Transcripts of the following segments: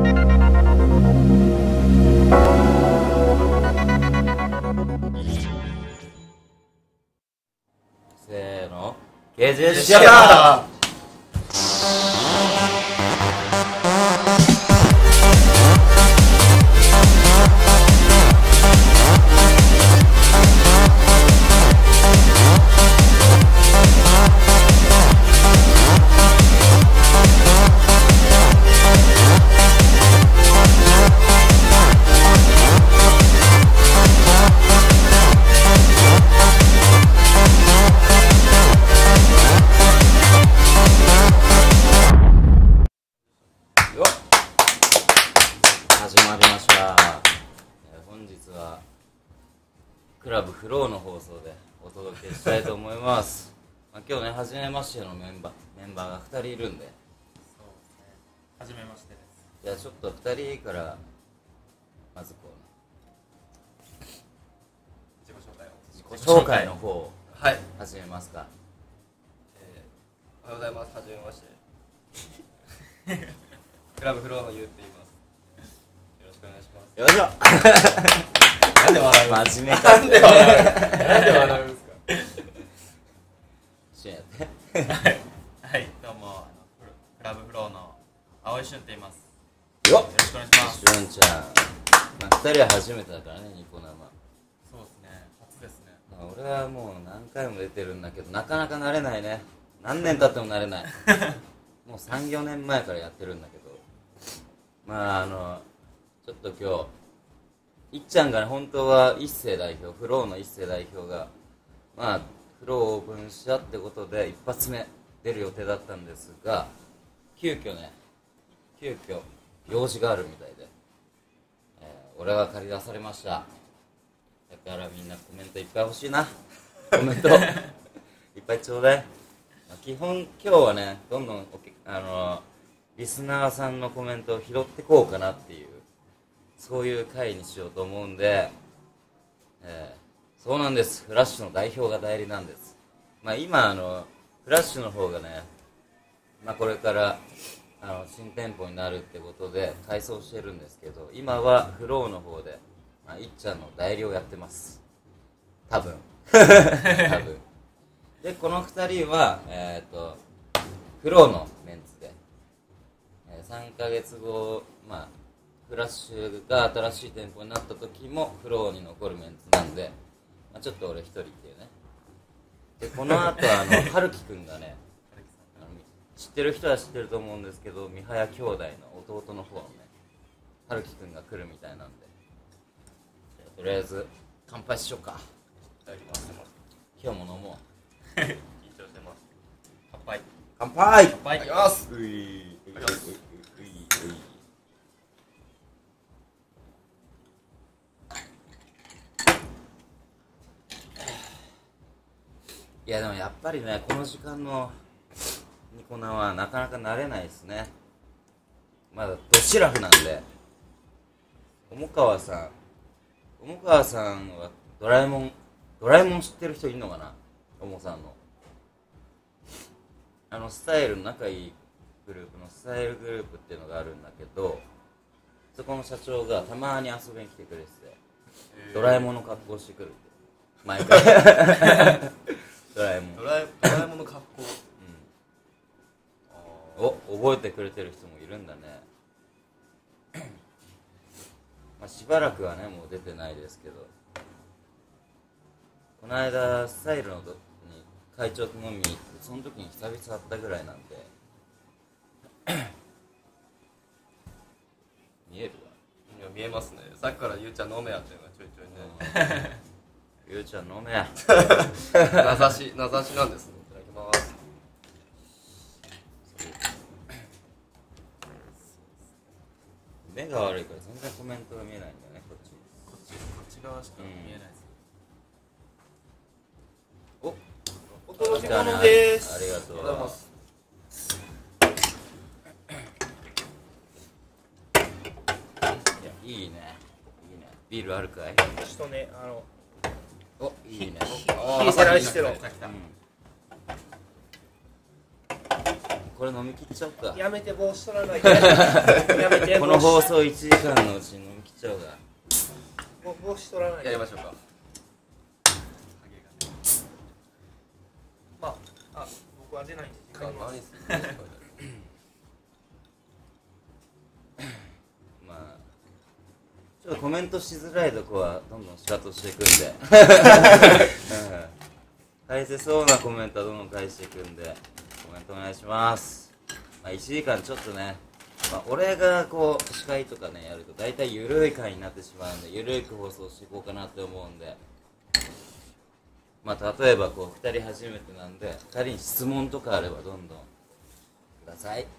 せーの、芸術シアター。 始まりました。本日はクラブフローの放送でお届けしたいと思います。今日ね、初めましてのメンバーが2人いるんで、 そうですね。初めましてです。 じゃあちょっと2人からまずこう、 自己紹介を。 自己紹介の方をはい。 始めますか。 おはようございます。初めまして。クラブフローのゆうって言います。よろしくお願いします。 よいしょ。 なんで笑うん真面目か。 なんで笑うんですか。 一緒にやって。 はい、どうもクラブフローの青井俊って言います。 よっ、 よろしくお願いします。 しゅんちゃん。2人は初めてだからね、ニコ生。 そうですね、初ですね。 俺はもう何回も出てるんだけど、なかなか慣れないね。何年経っても慣れない。もう3、4年前からやってるんだけど、ちょっと今日、いっちゃんがね、本当は一世代表、フローの一世代表が、フローオープンしたってことで、一発目出る予定だったんですが、急遽用事があるみたいで、俺が借り出されました。だからみんなコメントいっぱい欲しいな。コメントいっぱいちょうだい。基本今日はね、どんどんリスナーさんのコメントを拾ってこうかなっていう、そういう回にしようと思うんで、そうなんです。フラッシュの代表が代理なんです。今フラッシュの方がね、これから新店舗になるってことで改装してるんですけど、今はフローの方で、いっちゃんの代理をやってます。多分多分で、この2人はフローのメンツで、3ヶ月後、フラッシュが新しい店舗になった時もフローに残るメンツなんで、ちょっと俺1人っていうね。で、この後春樹くんがね、知ってる人は知ってると思うんですけど、三早兄弟の弟の方のね、春樹くんが来るみたいなんで、とりあえず乾杯しようか。 いただきます。 今日も飲もう。 緊張してます。乾杯。 乾杯。 乾杯。いただきます。 いやでもやっぱりね、この時間のニコ生はなかなか慣れないですね。まだドシラフなんで。重川さんはドラえもん知ってる人いるのかな。重さんのスタイルの仲いいグループのスタイルグループっていうのがあるんだけど、そこの社長がたまに遊びに来てくれてて、ドラえもんの格好してくるって毎回。ドラえもんの格好。 覚えてくれてる人もいるんだね。しばらくはね、もう出てないですけど、この間スタイルのに会長と飲みに行って、その時に久々会ったぐらいなんで。見えるわ。 いや、見えますね。さっきからゆうちゃん飲めやっていうのがちょいちょいね。 ゆうちゃん飲めや。 名指しなんですね。いただきます。 目が悪いから全然コメントが見えないんだよね、こっち側しか見えないです。 お届け物です。 ありがとうございます。いいね。ビールあるかい？ ちょっとね、 お、いいね。 いいせらしてろ。 これ飲み切っちゃおうか。 やめて帽子取らないでやめてこの放送1時間のうちに飲み切っちゃおうか。 帽子取らないでやりましょうか。 まあ僕は出ないんで時間は何するまあちょっとコメントしづらいとこはどんどんシカッとしていくんで返せそうなコメントはどんどん返していくんでコメントお願いします。まあ、1時間ちょっとね、まあ、俺がこう司会とかねやると大体ゆるい回になってしまうんで、ゆるく放送していこうかなって思うんで、まあ例えばこう2人初めてなんで2人に質問とかあればどんどんください。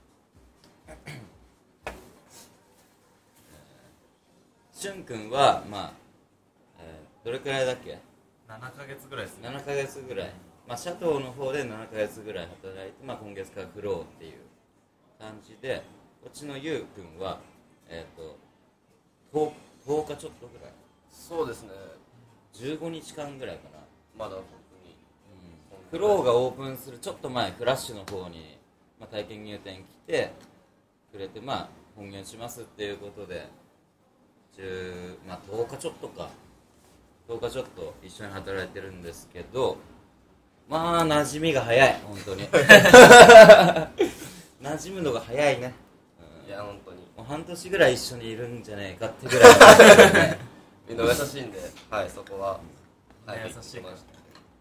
しゅんくんはまあ、どれくらいだっけ 7ヶ月ぐらいですね。 7ヶ月ぐらい、まあ、シャトーの方で7ヶ月ぐらい働いて、まあ、今月からフローっていう感じで、こっちのゆうくんは10日ちょっとぐらい、 そうですね。 15日間ぐらいかな。 まだ本フローがオープンするちょっと前、フラッシュの方に、まあ、体験入店来てくれて、まあ本業しますっていうことでまあ、10日ちょっとか10日ちょっと一緒に働いてるんですけど、まあ馴染みが早い、本当に馴染むのが早いね、 当に。いや本当に。 もう半年ぐらい一緒にいるんじゃねえかってぐらい、ね、 みんな優しいんで、はい、そこははい優しいからました。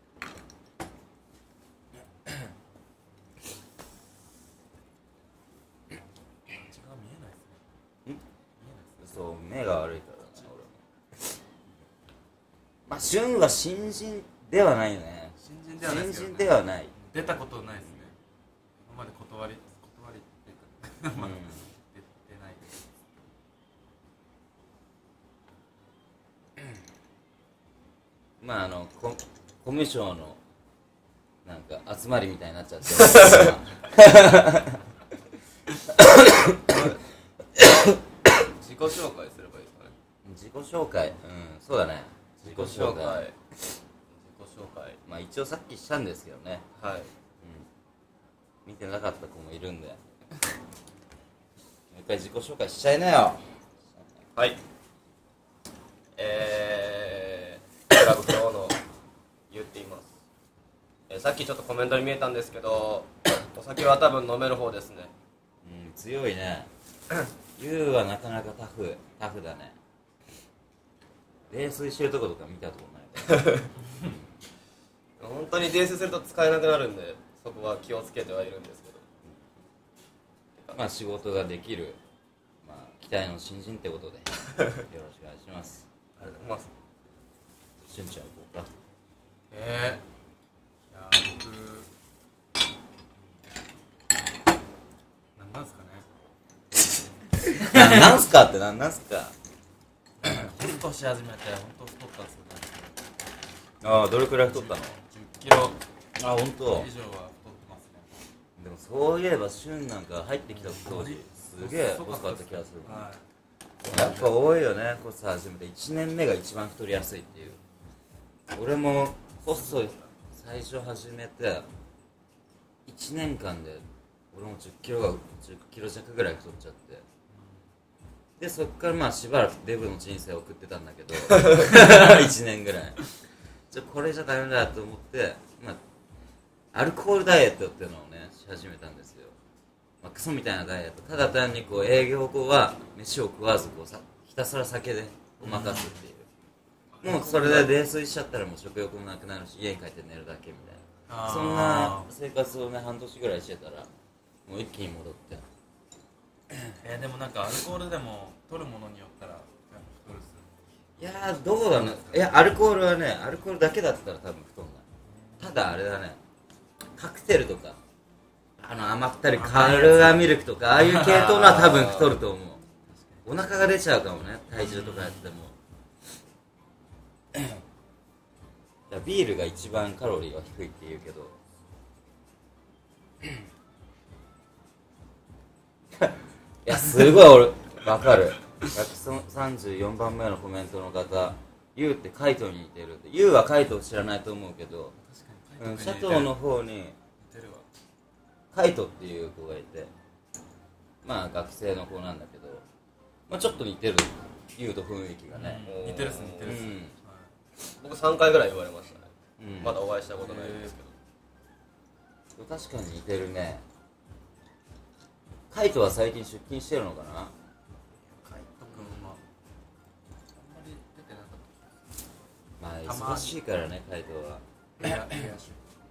そう目が悪いからな俺も。まあ旬は新人ではないよね。 新人ではないですけど、ね、 新人ではない、 出たことないですね。今まで断りっていうかまあ、出ないです。 まあコミュ障のなんか集まりみたいになっちゃってる自己紹介すればいいですかね。 自己紹介、そうだね、 自己紹介。 まあ一応さっきしたんですけどね、 はい。 見てなかった子もいるんでもう一回自己紹介しちゃいなよ。 はい。クラブフローの言っています。さっきちょっとコメントに見えたんですけど、お酒は多分飲める方ですね。 強いねユウはなかなかタフだね。泥酔してるとことか見たことないから本当に泥酔すると使えなくなるんで、そこは気をつけてはいるんですけど。 まあ仕事ができる、まあ、期待の新人ってことでよろしくお願いします。 ありがとうございます。 しゅんちゃん行こうか。 いや僕なんですかね。 なんすかってなんすか。 ホストし始めて本当太ったんですよね。 ああ、どれくらい太ったの？ 10キロあ、本当。 以上は太ってますね。 でもそういえばしゅんなんか入ってきた当時すげえ細かった気がする。 はやっぱ多いよね、コス始めて1年目が一番太りやすいっていう。俺もコス最初始めて1年間で俺も10キロ弱ぐらい太っちゃって、でそっからまあしばらくデブの人生を送ってたんだけど1年ぐらいこれじゃダメだと思って、まあ、アルコールダイエットっていうのをねし始めたんですよ。まあ、クソみたいなダイエット、ただ単にこう営業後は飯を食わずこうひたすら酒でごまかすっていう、もうそれで泥酔しちゃったらもう食欲もなくなるし家に帰って寝るだけみたいな、そんな生活をね半年ぐらいしてたらもう一気に戻って。 でもなんかアルコールでも取るものによったら太るっす。 いやーどうだね。いやアルコールはね、アルコールだけだったら多分太んない。ただあれだね、カクテルとか甘ったりカルーアミルクとかああいう系統のは多分太ると思う。お腹が出ちゃうかもね、体重とかやってもビールが一番カロリーは低いって言うけどいやすごい俺分かる。134番目のコメントの方、ユウってカイトに似てるって。ユウはカイトを知らないと思うけど、シャトーの方にカイトっていう子がいて、まあ学生の子なんだけど、まあ、ちょっと似てるユウと雰囲気がね、 似てるっす似てるっす、 僕3回ぐらい言われましたね、まだお会いしたことないんですけど。 確かに似てるね。カイトは最近出勤してるのかな。 カイト君はあんまり出てなかった。 まあ忙しいからね、カイトは。 エアシ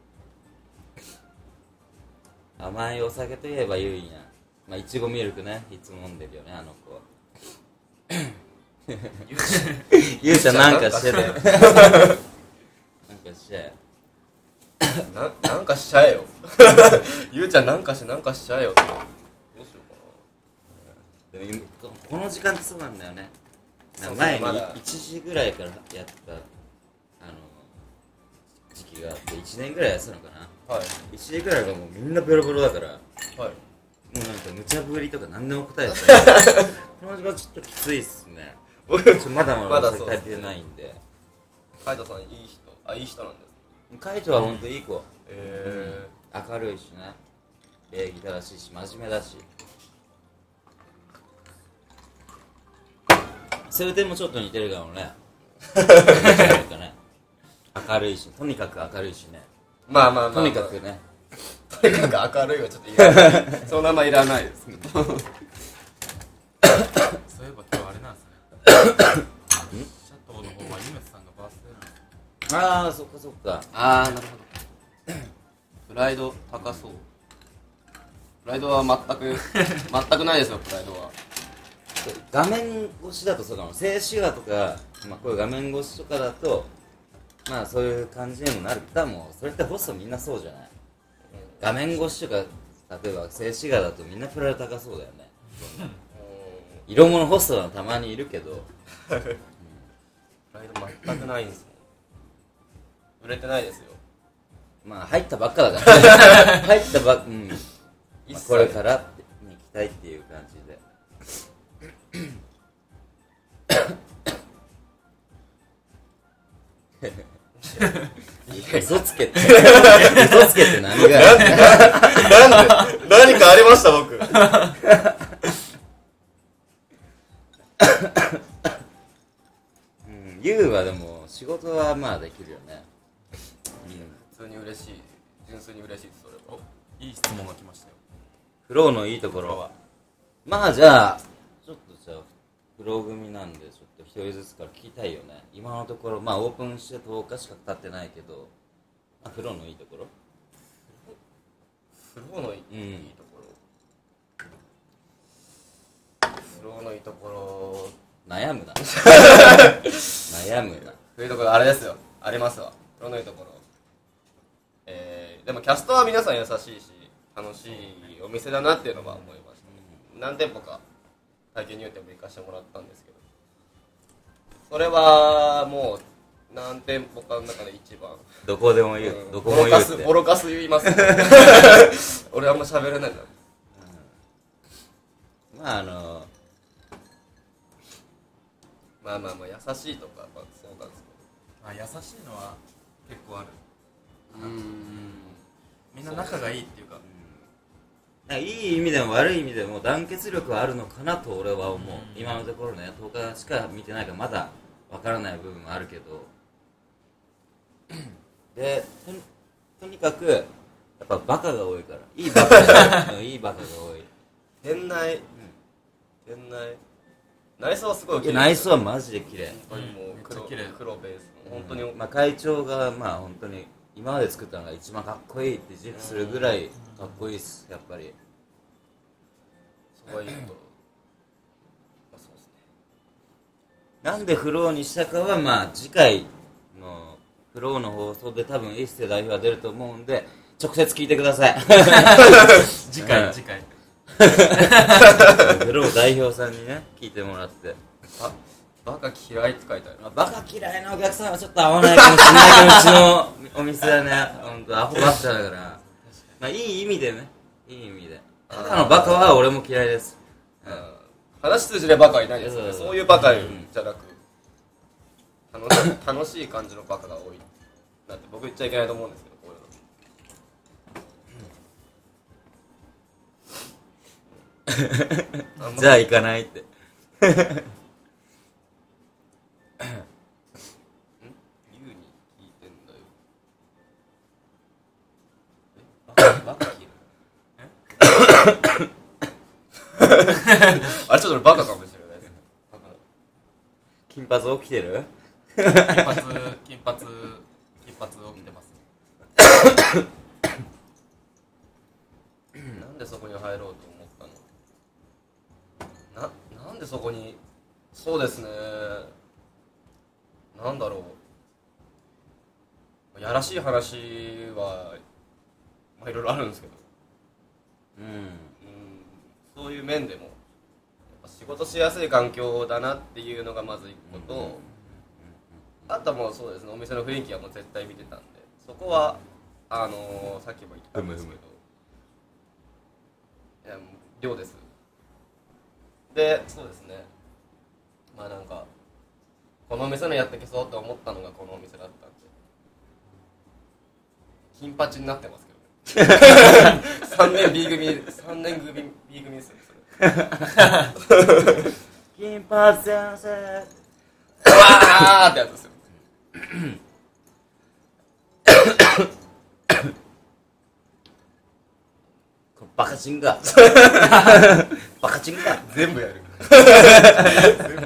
甘いお酒といえばユイやん。まあいちごミルクね、いつも飲んでるよね、あの子。ユウちゃんなんかしてたよ。なんかしちゃえ。 なんかしちゃえよ。ゆうちゃんなんかしちゃえよって。どうしようかな。 でもこの時間ってそうなんだよね。前に1時ぐらいからやった時期があって、1年ぐらいやってたのかな。 はい。 1時ぐらいがもうみんなベロベロだから、 はい。 もうなんか無茶ぶりとか何でも答えてた。この時間ちょっときついっすね。まだまだお酒足りてないんで。 カイトさんいい人なんです。 カイトはほんといい子。明るいしね、礼儀正しいし真面目だし、そういう点もちょっと似てるかもね。明るいし、とにかく明るいしね。 まあとにかくね、 とにかく明るいはちょっといらないその名前いらないですけど。 そういえば今日あれなんですね。シャトーの方はユメスさんがバースデーなんです。 ああそっかそっか。 ああなるほど。プライド高そう。プライドは全くないですよ。プライドは画面越しだとそうかも。静止画とか、まあ、こういう画面越しとかだとまあそういう感じにもなる。多分それってホストみんなそうじゃない。画面越しとか例えば静止画だとみんなプライド高そうだよね。色物ホストはたまにいるけどプライド全くないんですもん。売れてないですよ。 まあ入ったばっかだから入ったばっか、まあ、これからって行きたいっていう感じで嘘つけって何が何かありました僕。 ユウはでも仕事はまあできるよね。 普通に嬉しい、純粋に嬉しいです。それは。 いい質問が来ましたよ。 フローのいいところはまあじゃあちょっとじゃあフロー組なんでちょっと一人ずつから聞きたいよね。今のところまあオープンして10日しか経ってないけど、まあ、フローのいいところフローのいいところ、フローのいいところ悩むな悩むな。 というところあれですよ、ありますわ。フローのいいところ、でもキャストは皆さん優しいし楽しいお店だなっていうのは思いました、何店舗か体験入店も行かせてもらったんですけど、それはもう何店舗かの中で一番どこでも言う、どこも言うってボロカス言います俺あんま喋れないんだ、 まあまあ優しいとか、まあ、そうなんですまあ優しいのは結構ある。みんな仲がいいっていうか、 いい意味でも悪い意味でも団結力はあるのかなと俺は思う、今のところね。10日しか見てないからまだわからない部分もあるけどで とにかくやっぱバカが多いから、いいバカがいいバカが多い。 店内内装はすごい綺麗。 内装はマジで綺麗。 本当にもう黒ベースの本当に、 まあ会長がまあ本当に今まで作ったのが一番かっこいいって自負するぐらいかっこいいっす、やっぱり。 そこはいいこと、まあ、そうですね。 なんでフローにしたかはまあ次回のフローの放送で多分一世代表が出ると思うんで直接聞いてください次回フロー代表さんにね聞いてもらって、 バカ嫌いって書いてある。 バカ嫌いなお客さんはちょっと合わないかもしれないけどうちのお店はね本当アホばっかだから、まあいい意味でね、いい意味でただのバカは俺も嫌いです。 話通じればバカはいないですよね。 そうそういうバカじゃなく楽しい感じのバカが多いなんて僕言っちゃいけないと思うんですけど、こういうのじゃあ行かないってユウに聞いてんだよ。バカいるあれちょっと俺バカかもしれないです。 金髪起きてる金髪起きてます。 なんでそこに入ろうと思ったの？なんでそこに。そうですね、なんだろう、やらしい話は、まあ、いろいろあるんですけど、そういう面でもやっぱ仕事しやすい環境だなっていうのがまず一個と、あとはもうそうですね、お店の雰囲気はもう絶対見てたんで、そこはさっきも言ったんですけど、いやもう量です。で、そうですね、まあなんかこのお店のやってけそうと思ったのがこのお店だったんで、金八になってますけどね3年 B 組ですよねそれ金髪先生わーってやつですよバカチンがバカチンが全部やる全部やるそれ。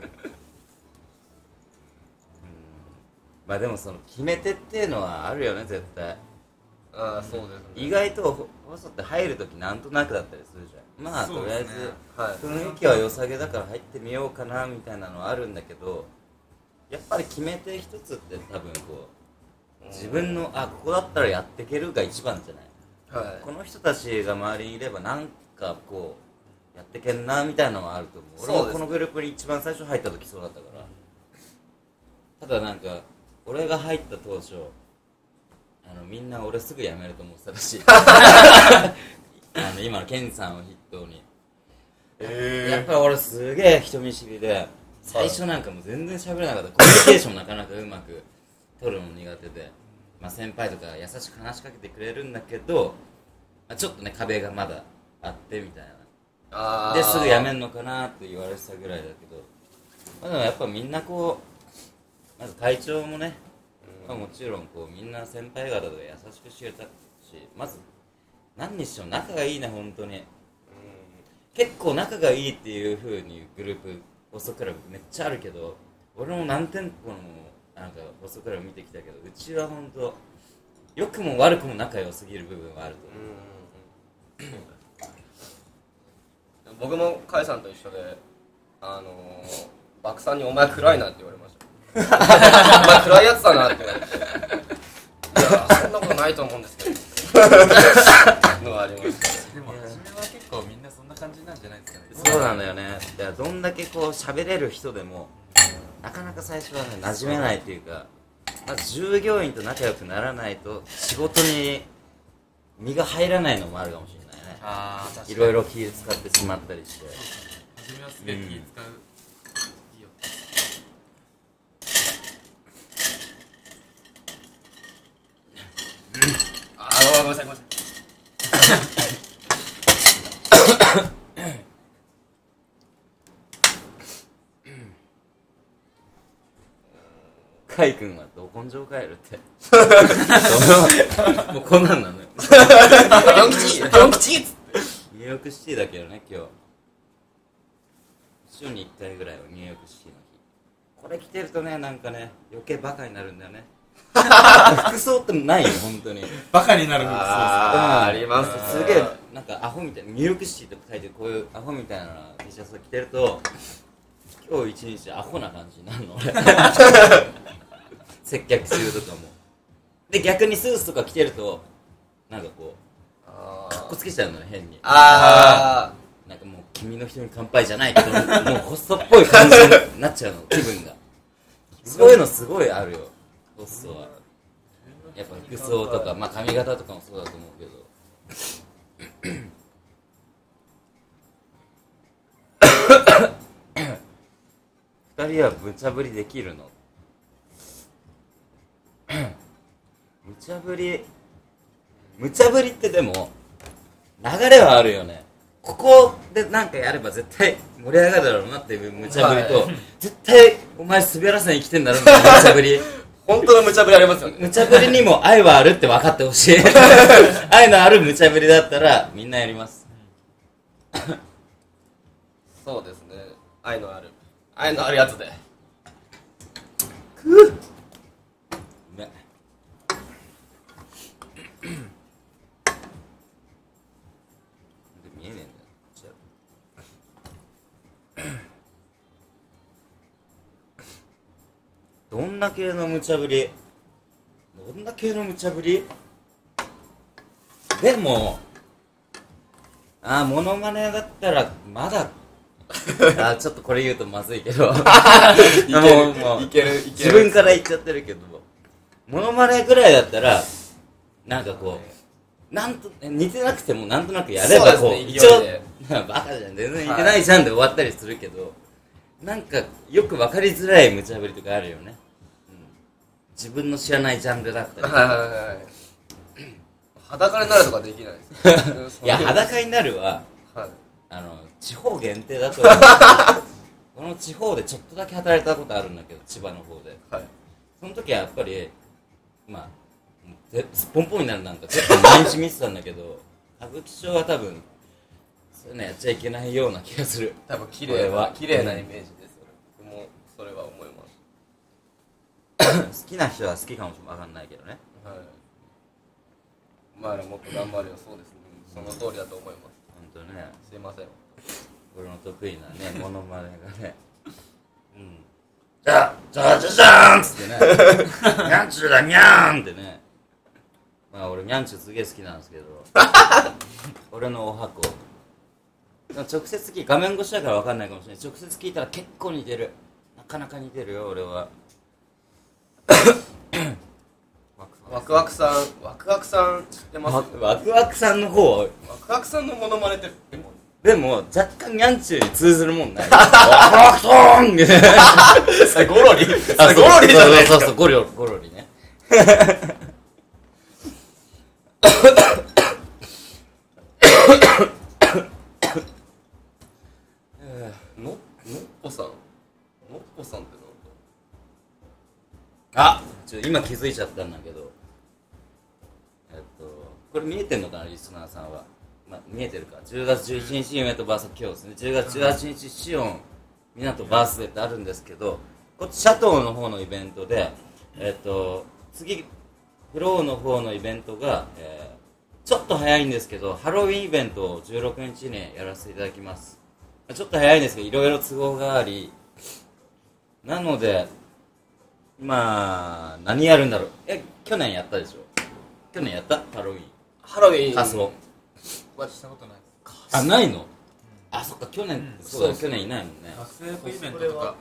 まあでもその決め手っていうのはあるよね絶対。 ああそうですね。 意外とホストって入るときなんとなくだったりするじゃん。まあとりあえず、 はい、 雰囲気は良さげだから入ってみようかなみたいなのはあるんだけど、やっぱり決め手一つって多分こう自分のここだったらやっていけるが一番じゃない。 はい、 この人たちが周りにいればなんかこうやってけんなみたいなのはあると思う。俺もこのグループに一番最初入った時そうだったから。ただなんか俺が入った当初みんな俺すぐ辞めると思ってたらしい今のケンさんを筆頭に、やっぱり俺すげえ人見知りで最初なんかもう全然喋れなかった。コミュニケーションなかなかうまく取るの苦手で、まあ、先輩とか優しく話しかけてくれるんだけど、まあ、ちょっとね壁がまだあってみたいなですぐ辞めんのかなって言われてたぐらいだけど、まあ、でもやっぱみんなこうまず会長もね、まあ、もちろんこうみんな先輩方で優しくしてたし、まず何にしても仲がいいね本当に。結構仲がいいっていう風にグループホストクラブめっちゃあるけど、俺も何店舗のなんかホストクラブ見てきたけど、うちは本当良くも悪くも仲良すぎる部分はあると思う。僕も甲斐さんと一緒でバクさんにお前暗いなって言われましたお前暗いやつだなって言われて、いやそんなことないと思うんですけどのがありました。 でも初めは結構みんなそんな感じなんじゃないですかね。 そうなんだよね。だからどんだけこう喋れる人でもなかなか最初はね馴染めないっていうか、まず従業員と仲良くならないと仕事に身が入らないのもあるかもしれないね。いろいろ気使ってしまったりして、 初めはすげえ気使う、いいよ。 ごめんなさいごめんなさいカイ君はど根性帰るってもうこんなんなのよ 4吉っつってニューヨークシティだけどね今日週に1回ぐらいはニューヨークシティの日。これ着てるとねなんかね余計バカになるんだよね服装ってないよ本当にバカになる服装ありますすげえなんかアホみたいなニューヨークシティとか書いてこういうアホみたいな T シャツを着てると今日一日アホな感じになるの俺接客中とかもで、逆にスーツとか着てるとなんかこうかっこつけちゃうのね変に。なんかもう君の人に乾杯じゃないけどもうホストっぽい感じになっちゃうの気分がそういうのすごいあるよホストは。やっぱ服装とか、まあ、髪型とかもそうだと思うけど2人は無茶ぶりできるの？無茶ぶりってでも流れはあるよね。 ここでなんかやれば絶対盛り上がるだろうなっていう無茶ぶりと、絶対お前滑らせに来てんだろみたいな無茶ぶり本当の無茶ぶりありますよね。 無茶ぶりにも愛はあるって分かってほしい愛のある無茶ぶりだったらみんなやりますそうですね、愛のあるやつで。 うめ見えねえんだよこっちはどんな系の無茶ぶりでもモノマネだったらまだちょっとこれ言うとまずいけどいける自分から言っちゃってるけどモノマネぐらいだったらなんかこうなんと似てなくてもなんとなくやればこう一応バカじゃん全然似てないじゃんで終わったりするけど、なんかよく分かりづらい無茶ぶりとかあるよね、自分の知らないジャンルだったり裸になるとかできないですいや裸になるは、 はい、 地方限定だと思うこの地方でちょっとだけ働いたことあるんだけど千葉の方で、 はい、 その時はやっぱりまあすっぽんぽんになるなんか結構毎日見てたんだけど歌舞伎町は多分そういうのやっちゃいけないような気がする。 多分綺麗なイメージですよね。僕もそれは思います好きな人は好きかもしれわかんないけどね。 はい。まあもっと頑張るよ。そうですね。その通りだと思います。 本当ね。 すいません。 俺の得意なねモノマネがね。じゃーんっつってね。にゃんちゅうだにゃーんってね。まあ俺にゃんちゅうすげえ好きなんですけど。俺のお箱。直接画面越しだから分かんないかもしれない。直接聞いたら結構似てる。なかなか似てるよ俺は。 ワクワクさん知ってます？ ワクワクさんの方はワクワクさんのモノマネってでも若干ニャンチューに通ずるもんない。ワクワクさんゴロリゴロリじゃないですか。 そうゴロリね。 のっぽさんって今気づいちゃったんだけど、これ見えてんのかなリスナーさんは。まあ、見えてるか。10月11日夢とバース今日ですね。10月18日シオン港バースデーってあるんですけど、こっちシャトーの方のイベントで次フローの方のイベントが、ちょっと早いんですけどハロウィンイベントを16日にやらせていただきます。ちょっと早いんですけどいろいろ都合がありなので、まあ何やるんだろう。去年やったでしょ。去年やったハロウィン仮装はしたことないです。 あ、ないの？あ、そっか、去年、そうだ、去年いないもんね。 学生服イベントとか、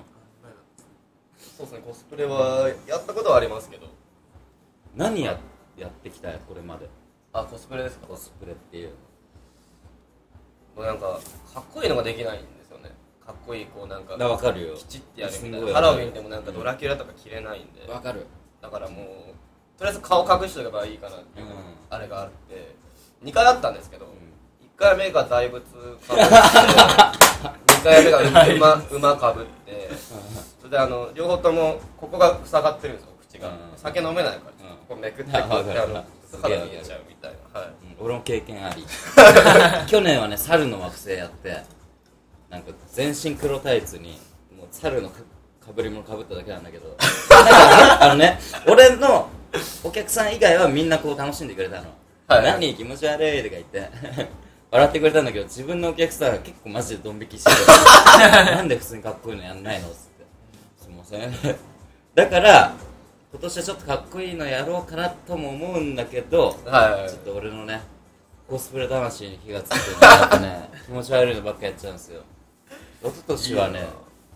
そうですね、コスプレはやったことはありますけど。 何やってきたよ、これまで。 あ、コスプレですか？ コスプレっていう。 もうなんか、かっこいいのができないんですよね。かっこいい、こうなんか、 わかるよ。 きちってやるみたいな。ハロウィンでもなんかドラキュラとか着れないんで。 わかる。 だからもう、とりあえず顔隠しておけばいいかなっていう、あれがあって、2回あったんですけど、1回目が大仏かぶって、2回目が馬かぶって、それで両方ともここが塞がってるんですよ、口が。酒飲めないから、ここめくってこうやって肌見えちゃうみたいな。はい。 俺も経験あり。去年はね、猿の惑星やって、なんか全身黒タイツに、もう猿のかぶり物かぶっただけなんだけど、俺のお客さん以外はみんなこう楽しんでくれたの。何気持ち悪いとか言って笑ってくれたんだけど、自分のお客さんは結構マジでドン引きしてるなんで普通にかっこいいのやんないのっつって、すいませんだから今年はちょっとかっこいいのやろうかなとも思うんだけど、ちょっと俺のねコスプレ魂に火がついてるなってね気持ち悪いのばっかやっちゃうんですよ。一昨年はね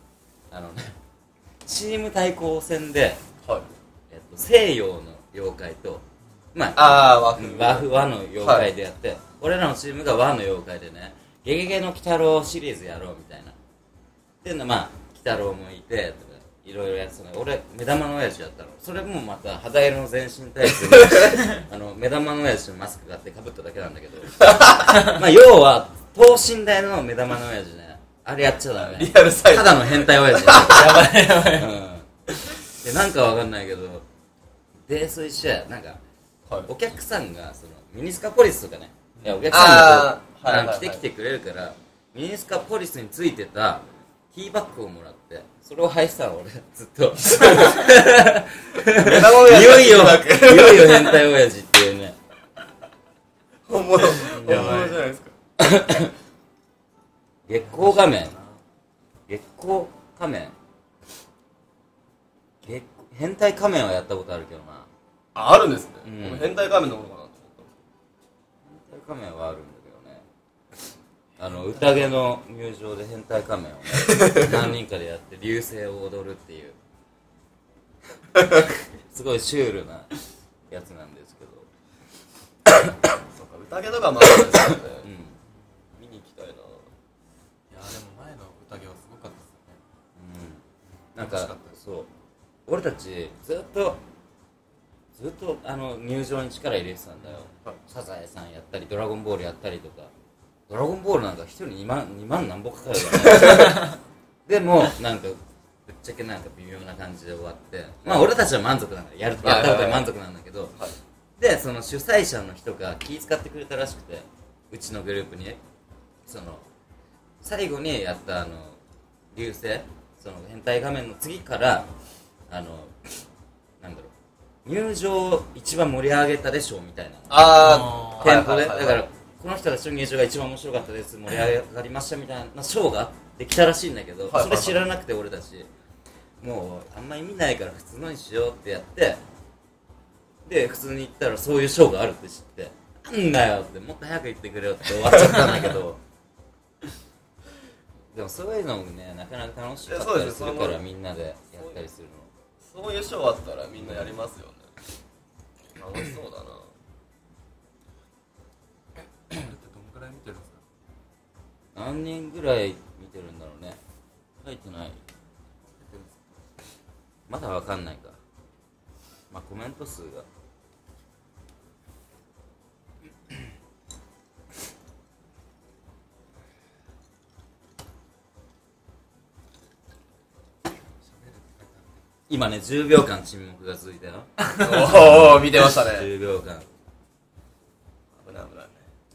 チーム対抗戦で、西洋の妖怪とまあ、和の妖怪でやって、俺らのチームが和の妖怪でね、ゲゲゲの鬼太郎シリーズやろうみたいな。っていうのはまあ、鬼太郎もいてとかいろいろやってたの。俺目玉の親父やったの。それもまた肌色の全身タイツに目玉の親父のマスクがあってかぶっただけなんだけどまあ要は等身大の目玉の親父ね、あれやっちゃダメ。 リアルサイズただの変態親父。 やばいやばい。 で、なんかわかんないけど、ベース一緒や。なんか、 はいお客さんが、ミニスカポリスとかね、いや、お客さんがこう、 はいはいはい着てきてくれるから、ミニスカポリスについてたティーバッグをもらって、それを履いてたの、俺、ずっと。 目玉親父いよいよ変態親父っていうね。 本物やばいじゃないですか。 月光仮面。月光仮面。変態仮面はやったことあるけどな。 あるんですね、 うん僕変態仮面のものかなと変態仮面はあるんだけどね。宴の入場で変態仮面をね、何人かでやって流星を踊るっていう。すごいシュールなやつなんですけど。 そうか、宴とかもあるんですよね。見に行きたいな。 いやでも前の宴はすごかったですよね。 なんか楽しかったですそう俺たちずっと入場に力入れてたんだよ、 はいサザエさんやったりドラゴンボールやったりとか、ドラゴンボールなんか一人2万何ぼかかるよねでもなんかぶっちゃけなんか微妙な感じで終わって、まあ俺たちは満足なんだよ、やったことで満足なんだけど、 はいでその主催者の人が気遣ってくれたらしくて、うちのグループに最後にやった流星、変態画面の次からなんだろう、入場一番盛り上げたでしょうみたいなあ店舗で、 はいはいはいはいだからこの人たちの入場が一番面白かったです、盛り上がりましたみたいなショーができたらしいんだけど、 はいはいはいそれ知らなくて俺たちもうあんま意味ないから普通のにしようってやって、で普通に行ったらそういうショーがあるって知って、なんだよって、もっと早く言ってくれよって終わっちゃったんだけどでもそういうのもね、なかなか楽しかったりするから、みんなでやったりするの。 そういうショーあったらみんなやりますよね。楽しそうだな。 あれってどのくらい見てるんですか？ 何人ぐらい見てるんだろうね。書いてない。まだわかんないか。まあコメント数が今ね、10秒間沈黙が続いたよ。 おお、見てましたね。 10秒間。 危ない危ない。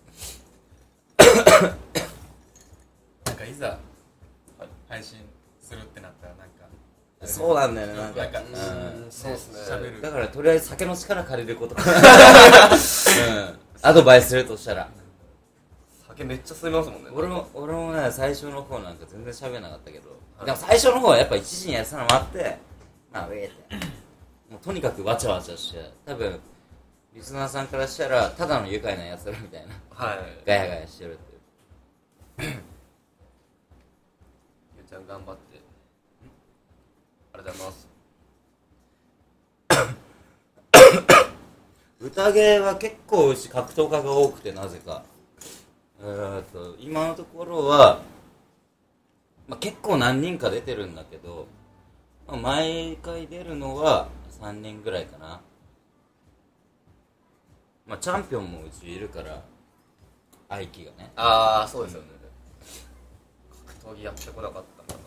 なんかいざ配信するってなったらなんかそうなんだよね、なんか。 なんかそうですね。 喋るだからとりあえず酒の力借りることかな、アドバイスするとしたら、 酒めっちゃ進みますもんね。 俺もね、最初の方なんか全然喋んなかったけど、でも最初の方はやっぱ一時にやってたのもあって、まあウェーってもうとにかくわちゃわちゃして、多分リスナーさんからしたらただの愉快なやつらみたいな、 はい。 ガヤガヤしてるっていう。 ゆうちゃん頑張って。ありがとうございます。 宴は結構うち格闘家が多くて、なぜか今のところは、まあ、結構何人か出てるんだけど、まあ、毎回出るのは3人ぐらいかな。まあチャンピオンもうちいるから、愛機がね。 ああ、そうですよね。格闘技やってこなかったかな。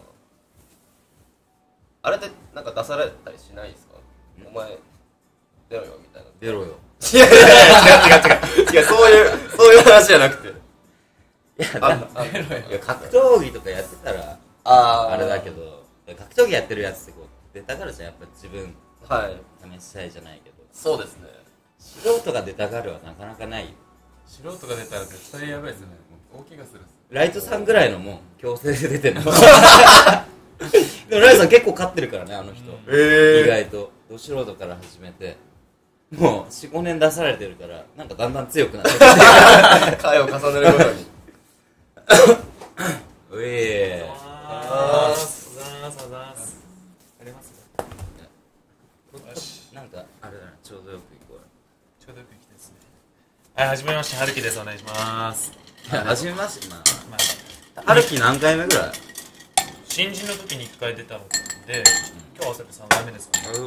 あれってなんか出されたりしないですか？お前出ろよみたいな。 出ろよ。 いやいやいや、違う違う違う違う、そういう話じゃなくて。 いや格闘技とかやってたらあれだけど、格闘技やってるやつってこう出たがるじゃん、やっぱ自分はい。 試したいじゃないけど、 そうですね。 素人が出たがるはなかなかないよ。 素人が出たら絶対やばいですよね。もう大怪我するっす。 ライトさんぐらいのもん強制で出てるのでもライトさん結構勝ってるからね、あの人、意外とど素人から始めてもう 4,5 年出されてるから、なんかだんだん強くなってきて回を重ねるごとに。 うえーありますなんかあれだな、ちょうどよくいこう。 ちょうどよく行きたいですね。はい、はじめまして、はるきです。お願いします。 初めまして。ままあ、 あ春樹何回目ぐらい？ 新人の時に1回出たので、今日合わせて3回目ですかね。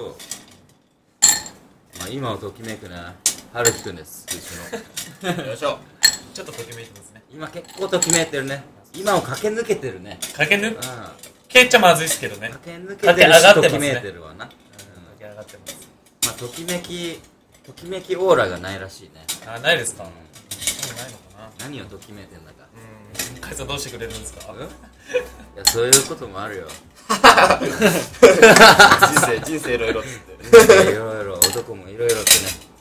まあ今をときめくね、春樹くんです、うちの。 よいしょ。 ちょっとときめいてますね。 今結構ときめいてるね。今を駆け抜けてるね。 駆け抜うん。 けっちゃまずいっすけどね。 駆け抜けてるしときめいてるわな。 駆け上がってます。 まあときめきオーラがないらしいね。 あ、ないですか。 うんそうないのかな。 何をときめいてんだか。 カイさんどうしてくれるんですか。 いやそういうこともあるよ。 人生いろいろっつっていろいろ男もいろいろってね。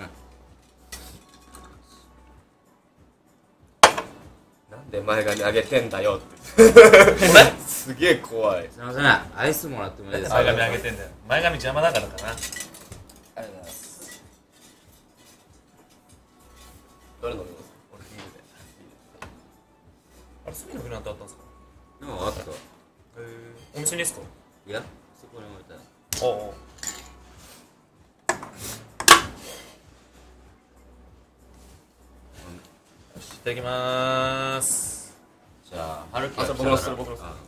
なんで前髪上げてんだよってすげえ怖い。 すいません、アイスもらってもいいですか。 前髪上げてんだよ。前髪邪魔だからかな。 ありがとうございます。 どれ飲みます？ 俺ビールで。あれ、隅のフランってあったんですか。 でもあった。 お店にですか。 いや、そこに置いたよ。 おう。いただきまーす。 じゃあ、春樹あ、それ僕のそれ僕のあ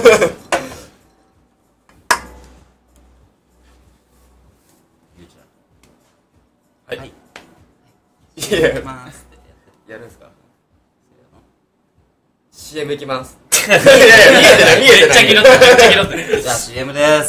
ゆうちゃん。 はい。 いや行きますってやるんですか？ せ CM 行きます。 いやいや、見えてない、見えてない。めっちゃギロってる、めっちゃギロってる。 じゃあ CM です。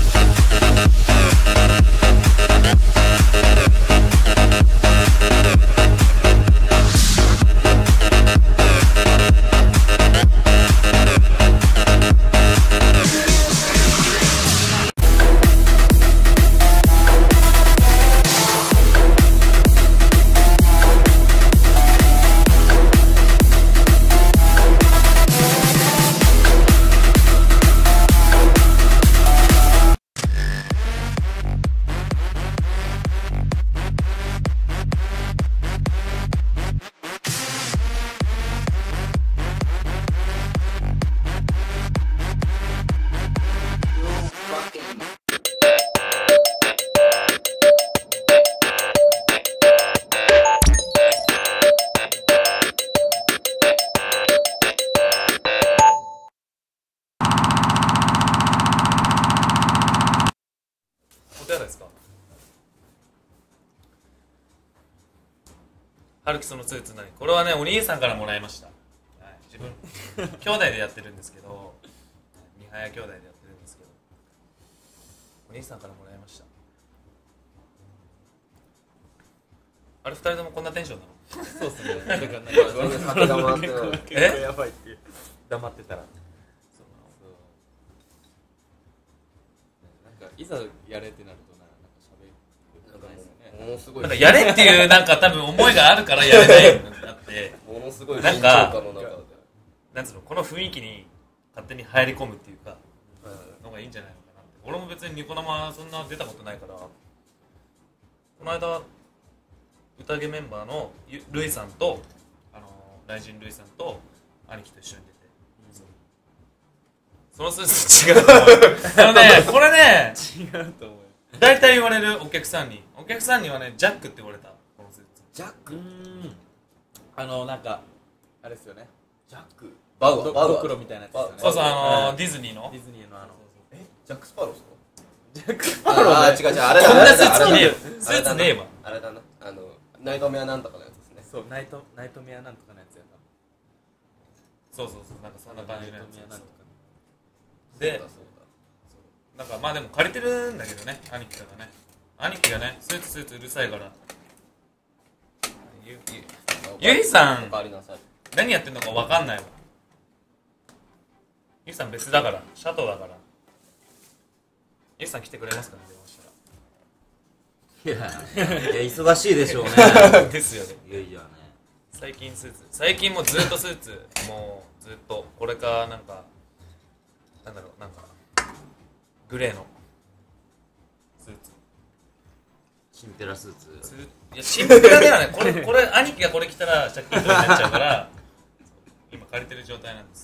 お手洗いですか。はるきそのスーツ何。これはね、お兄さんからもらいました。はい、自分兄弟でやってるんですけど、三早兄弟でやってるんですけど、お兄さんからもらいました。あれ、二人ともこんなテンションなの。 そうっすね。だからなんか酒が回ってない。 結構やばいっていう。黙ってたら。なんかいざやれってなるとなんか喋ることないですよね。 ものすごいなんかやれっていうなんか多分思いがあるからやれないようになってものすごいなんか緊張感の中でなんつうの、この雰囲気に勝手に入り込むっていうかのがいいんじゃないのかなって。俺も別にニコ生そんな出たことないから、この間宴メンバーのルイさんと雷神ルイさんと兄貴と一緒に出て、そのスーツ違うと思うこれね違うと思う。 大体言われる。お客さんにはね、ジャックって言われた。このスーツジャックなんかあれですよね。 ジャックバウアードクロみたいなやつですよね。 そうそう、ディズニーのディズニーのジャックスパローですか？ ジャックスパローね。 あー違うあれだこんなスーツ着ねえよ。 あれだスーツねえわ。 あれだなナイトメアなんとかのやつですね。 そう、ナイトメアなんとかのやつやな。 そうそうそう、なんかそんな感じのやつナイトメアなんとか。 で、 そうなんかまあでも借りてるんだけどね、兄貴がね、スーツうるさいから。ゆいさんおかわりなさい。 何やってんのか分かんないわ。ゆいさん別だから、シャトーだから。ゆいさん来てくれますかね、電話したいや忙しいでしょうね。 ら。ですよね。 いやいやね。 最近もうずっとスーツ、もうずっとこれかなんかグレーのスーツ。 チンペラスーツ。 いやシンプルではない。これ兄貴がこれ着たら借金取りになっちゃうから今借りてる状態なんです。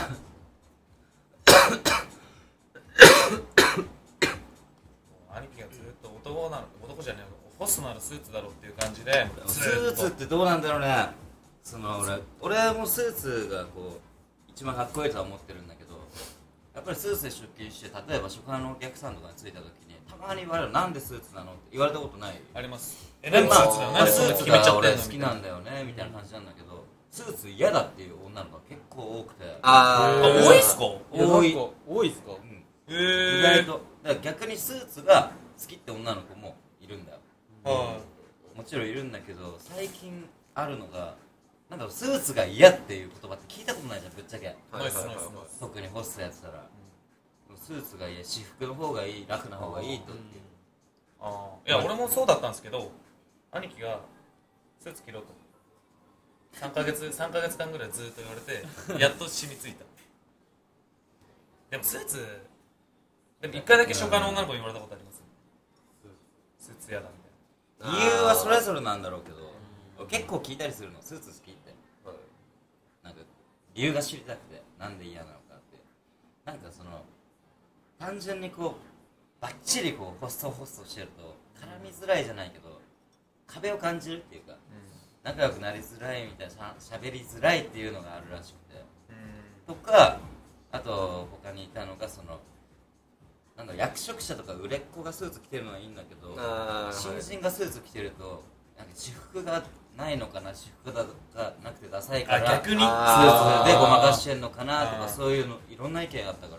兄貴がずっと男じゃねえ、ホストならスーツだろうっていう感じでスーツってどうなんだろうね。俺もスーツがこう一番かっこいいとは思ってるんだけど、やっぱりスーツで出勤して、例えば初回のお客さんとかに着いた時にたまに言われる。なんでスーツなのって言われたことない？ あります。なんでスーツなの？なんでスーツそんな決めちゃが俺ってんの？ 好きなんだよねみたいな感じなんだけど、 スーツ嫌だっていう女の子が結構多くて多いっすか？ 多い多いっすか？ 意外とだから逆にスーツが好きって女の子もいるんだよ、もちろんいるんだけど最近あるのがなんかスーツが嫌っていう言葉って聞いたことないじゃんぶっちゃけ、特にホストやってたら、スーツが嫌、私服の方がいい、楽な方がいいとっていう。 いや俺もそうだったんですけど、兄貴がスーツ着ろと3ヶ月間ぐらいずっと言われてやっと染みついた。でもスーツでも1回だけ初回の女の子に言われたことあります。スーツ嫌だみたいな。 理由はそれぞれなんだろうけど、結構聞いたりするの、スーツ好きって、なんか理由が知りたくて、なんで嫌なのかって。なんかその単純にこうバッチリこうホストしてると絡みづらいじゃないけど壁を感じるっていうか、仲良くなりづらいみたいな、喋りづらいっていうのがあるらしくて、とか、あと他にいたのがそのなんだ役職者とか売れっ子がスーツ着てるのはいいんだけど、新人がスーツ着てるとなんか私服がないのかな、私服がなくてダサいから逆にスーツでごまかしてんのかなとか、そういうのいろんな意見があったから、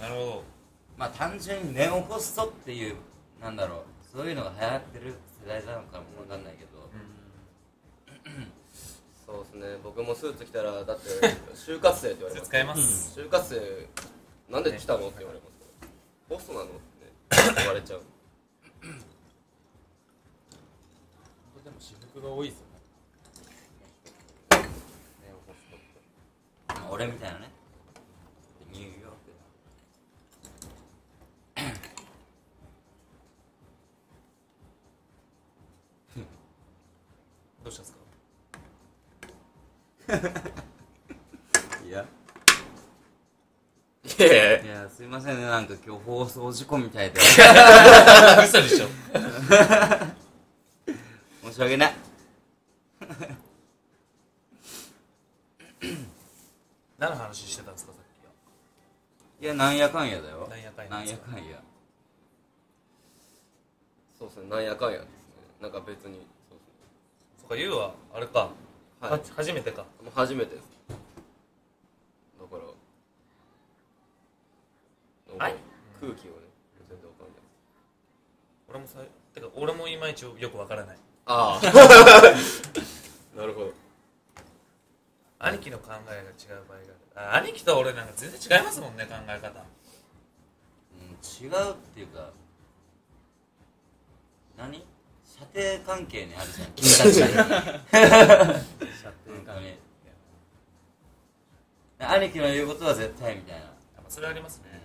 なるほど。 まあ単純にネオホストっていうなんだろう、そういうのが流行ってる世代なのかもわかんないけど、 そうですね、僕もスーツ着たらだって就活生って言われます。 使えます。 就活生なんで来たのって言われます。ホストなのって言われちゃう。 でも私服が多いっすよね。ネオホストって。 俺みたいなね、ニューヨークどうしたんですか？ いやいやいや、すいませんね、なんか今日放送事故みたいで嘘でしょ。 申し訳ない。 何の話してたんですかさっきは。 いや、なんやかんやだよ。 なんやかんやなんやかんや。 そうですね、なんやかんやですね。なんか別にそうですね。 そっか、ユウはあれか、 はい、 初めてか。 もう初めてです。だから、はい、空気をね、全然わかんない。 俺もいまいちよくわからない。 ああなるほど。 兄貴の考えが違う場合がある。兄貴と俺なんか全然違いますもんね、考え方。 違うっていうか、何？射程関係にあるじゃん、君たち射程関係。兄貴の言うことは絶対みたいな。 それありますね。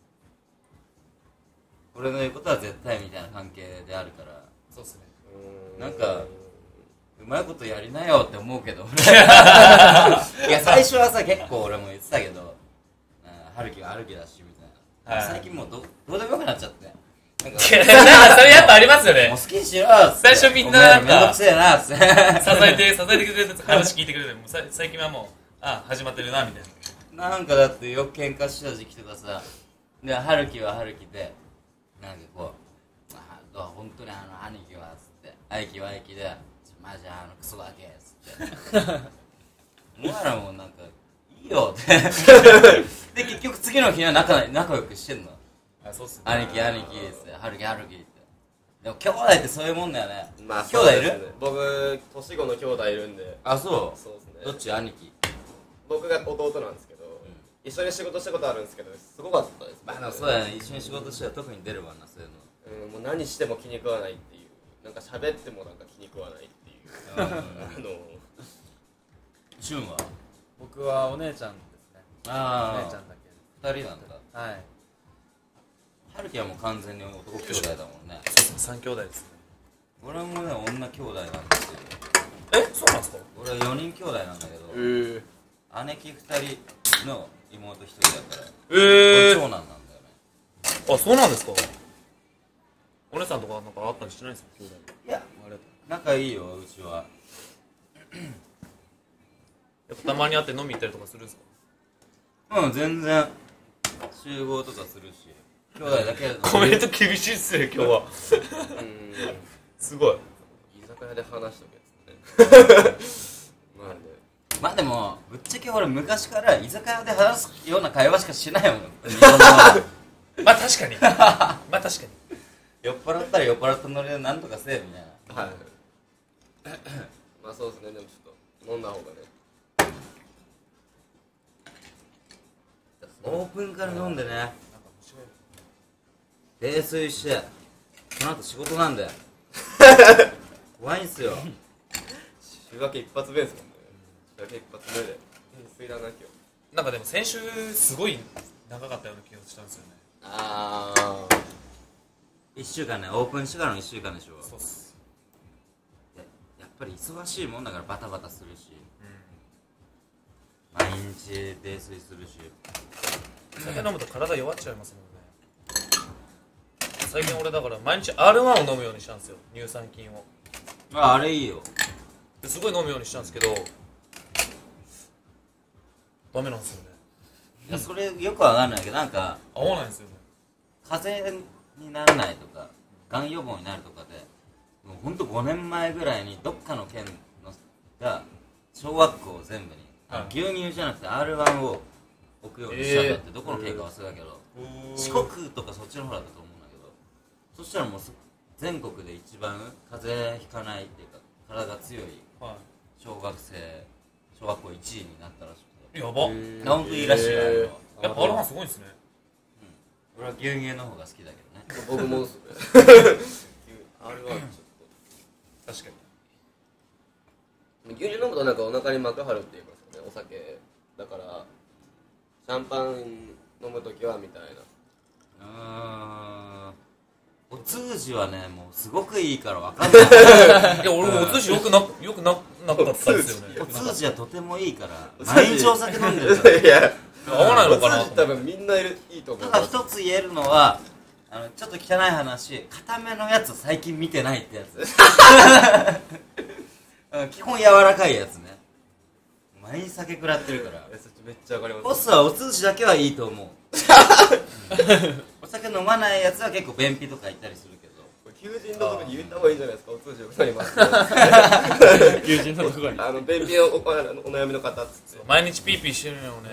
俺の言うことは絶対みたいな関係であるから。 そうっすね。 なんかうまいことやりなよって思うけどいや最初はさ結構俺も言ってたけど、春樹が春樹だしみたいな、最近もうどうでもよくなっちゃって、なんかそれやっぱありますよね。 もう好きにしろっつって、 最初みんななんかめんどくせえなっつって支えてくれて話聞いてくれて、もう最近はもう始まってるなみたいな。なんかだってよく喧嘩した時期とかさ、で春樹は春樹でなんかこう本当に兄貴はっつって、兄貴は兄貴でマジクソガキっつってお前らもなんかいいよってで結局次の日は仲良くしてんの。 そうっすね。 兄貴っつって春樹ってでも兄弟ってそういうもんだよね。 まあ兄弟いる？ 僕年子の兄弟いるんで。 あ、そうですね。 どっち？兄貴？ 僕が弟なんですけど、一緒に仕事したことあるんですけどすごかったです。 まあそうやね、一緒に仕事したら特に出るわな、そういうの。 もう何しても気に食わないっていう、なんか喋ってもなんか気に食わないっていう俊は？ 僕はお姉ちゃんですね。お姉ちゃんだけ。 2人なんだ。 はい。 春樹はもう完全に男兄弟だもんね。 3兄弟ですね。 俺もね、女兄弟なんですよ。 そうなんですか？ 俺は4人兄弟なんだけど、姉貴2人の妹1人だから、長男なんだよね。 あ、そうなんですか？お姉さんとかなんかあったりしてないんですか？兄弟。 いや、仲いいよ、うちは。 やっぱたまに会って飲み行ったりとかするんですか？全然集合とかするし、兄弟だけれどコメント厳しいっすね、今日は。すごい。 居酒屋で話しとけっつってまあね。 まあでもぶっちゃけ俺昔から居酒屋で話すような会話しかしないもん日本のまあ確かにまあ確かに酔っ払ったら酔っ払ったノリでなんとかせえみたいな。 はいまあそうですね。でもちょっと飲んだ方がね。 オープンから飲んでね、 なんか面白い泥酔してその後仕事なんだよ怖いんすよ。 週明け一発目ですもんね。週明け一発目で水だな今日。 なんかでも先週すごい長かったような気がしたんですよね。 ああ 1週間ね、オープンしてからの1週間でしょ。 そうっす。 でやっぱり忙しいもんだからバタバタするし、毎日泥酔するし、 酒飲むと体弱っちゃいますもんね。最近俺だから毎日 R1 を飲むようにしたんですよ、乳酸菌を。 あれいいよ。 ですごい飲むようにしたんですけどダメなんですよね。 いやそれよくわかんないけど、なんか合わないんですよね。 風邪にならないとかがん予防になるとかで、もうほんと5年前ぐらいにどっかの県のが小学校全部に、 はい牛乳じゃなくて R1 を置くようにしたんだって、どこの県か忘れたけど、四国とかそっちの方だったと思うんだけど、そしたらもう全国で一番風邪ひかないっていうか体が強いは小学校1位になったらしくて、 い。やば。 ほんといいらしいよ、あれは。 やっぱ R1 すごいんですね。 俺は牛乳の方が好きだけどね。 僕もっすね。あれはちょっ確かに。 と牛乳飲むとなんかお腹に膜張るって言いますよね。お酒だからシャンパン飲むときはみたいな。 お通じはね、もうすごくいいからわかんないいや俺もお通じよくなかったですよね。 お通じはとてもいいから毎日お酒飲んでるかいや合わないのかなお通じ多分みんないいと思ら。 う。 ただ一つ言えるのは、ちょっと汚い話、固めのやつ最近見てないってやつ基本柔らかいやつね。毎日酒食らってるから。 めっちゃわかります。 ボスはお通じだけはいいと思うお酒飲まないやつは結構便秘とか言ったりするけど、 求人のとこに言った方がいいんじゃないですか。お通じよくなります友人のところに便秘のお悩みの方っつって毎日ピーピーしてるよね。もうね